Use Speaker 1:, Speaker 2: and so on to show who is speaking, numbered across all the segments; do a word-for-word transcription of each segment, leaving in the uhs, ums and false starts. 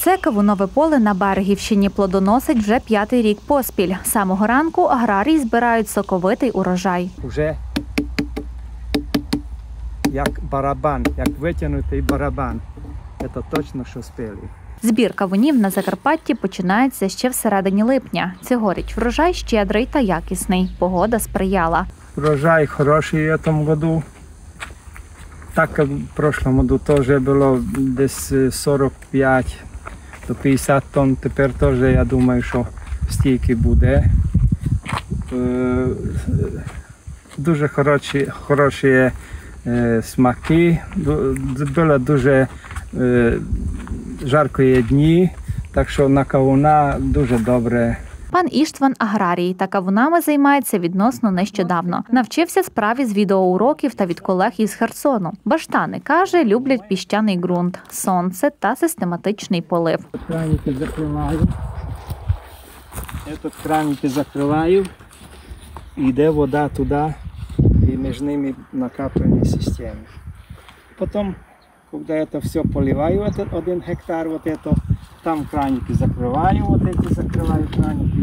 Speaker 1: Це кавунове поле на Берегівщині плодоносить вже п'ятий рік поспіль. З самого ранку аграрії збирають соковитий урожай.
Speaker 2: Уже як барабан, як витягнутий барабан. Це точно, що спілі.
Speaker 1: Збір кавунів на Закарпатті починається ще в середині липня. Цьогоріч врожай щедрий та якісний. Погода сприяла.
Speaker 2: Врожай хороший в цьому році. Так, як в прошлому році теж було десь сорок п'ять до п'ятдесят тонн. Тепер теж, я думаю, що стільки буде. Дуже хороші, хороші смаки. Було дуже жаркі дні, так що на кавуна дуже добре.
Speaker 1: Пан Іштван – аграрій та кавунами займається відносно нещодавно. Навчився справі з відеоуроків та від колег із Херсону. Баштани, каже, люблять піщаний ґрунт, сонце та систематичний полив.
Speaker 2: Краники закриваю. Тут краники закриваю. Йде вода туди і між ними накаплені системи. Потім, коли це все поливаю, один гектар, вот это, там краники закриваю, вот эти закриваю краники.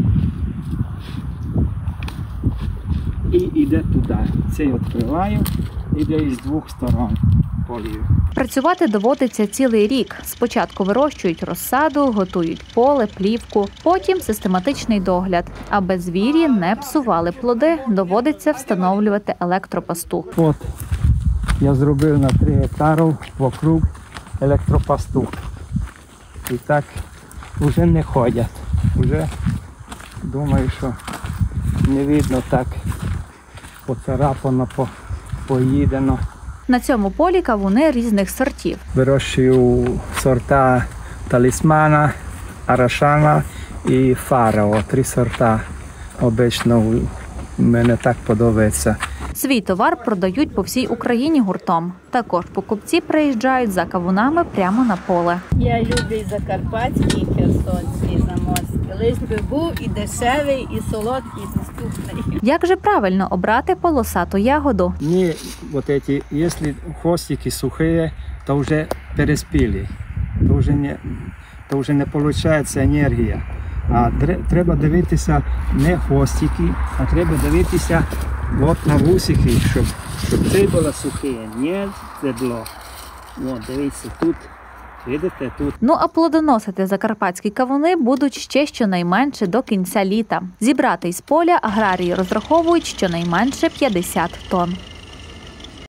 Speaker 2: І йде туди. Цей відкриваю, йде із двох сторон полів.
Speaker 1: Працювати доводиться цілий рік. Спочатку вирощують розсаду, готують поле, плівку, потім систематичний догляд. Аби звірі не псували плоди, доводиться встановлювати електропастух.
Speaker 2: От, я зробив на три гектари вокруг електропастух. І так вже не ходять. Вже думаю, що не видно так поцарапано, поїдено.
Speaker 1: На цьому полі кавуни різних сортів.
Speaker 2: Вирощую сорта талісмана, арашана і фарао. Три сорта обично мені так подобається.
Speaker 1: Свій товар продають по всій Україні гуртом. Також покупці приїжджають за кавунами прямо на поле.
Speaker 3: Я люблю і закарпатський, і херсонський, і заморський. Лиш би був і дешевий, і солодкий, і доступний.
Speaker 1: Як же правильно обрати полосату ягоду?
Speaker 2: Не вот эти, если хвостики сухие, то вже переспіли, то вже не, то вже не виходить енергія. А треба дивитися не хвостики, а треба дивитися от на вусики, щоб, щоб це було сухе, не зедло. От, дивіться, тут, видите, тут.
Speaker 1: Ну а плодоносити закарпатські кавуни будуть ще щонайменше до кінця літа. Зібрати із поля аграрії розраховують щонайменше п'ятдесят тонн.